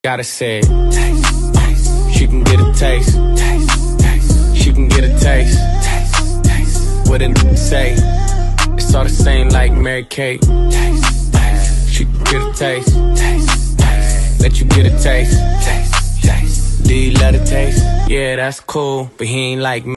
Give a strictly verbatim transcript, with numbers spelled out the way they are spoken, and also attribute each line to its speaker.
Speaker 1: Gotta say it. Taste, taste. She can get a taste. Taste, taste. She can get a taste. Taste, taste. What a n say? It's all the same like Mary Kate. Taste, taste. She can get a taste. Taste, taste. Let you get a taste. Taste, taste. Do you love the taste? Yeah, that's cool, but he ain't like me.